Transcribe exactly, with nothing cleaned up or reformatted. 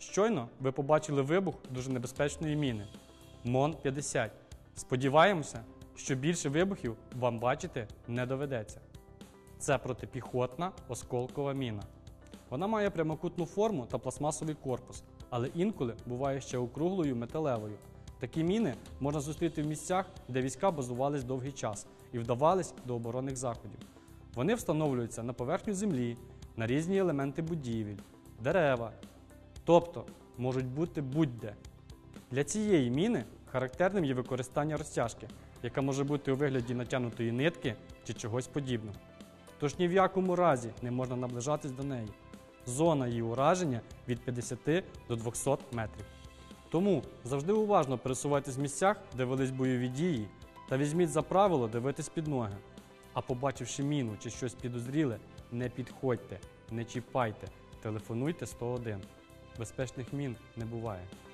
Щойно ви побачили вибух дуже небезпечної міни МОН п'ятдесят. Сподіваємося, що більше вибухів вам бачити не доведеться. Це протипіхотна осколкова міна. Вона має прямокутну форму та пластмасовий корпус, але інколи буває ще округлою металевою. Такі міни можна зустріти в місцях, де війська базувались довгий час і вдавались до оборонних заходів. Вони встановлюються на поверхню землі, на різні елементи будівель, дерева, тобто можуть бути будь-де. Для цієї міни характерним є використання розтяжки, яка може бути у вигляді натягнутої нитки чи чогось подібного. Тож ні в якому разі не можна наближатись до неї. Зона її ураження від п'ятдесят до двохсот метрів. Тому завжди уважно пересувайтесь в місцях, де велись бойові дії, та візьміть за правило дивитись під ноги. А побачивши міну чи щось підозріле, не підходьте, не чіпайте, телефонуйте сто один. Безпечних мін не буває.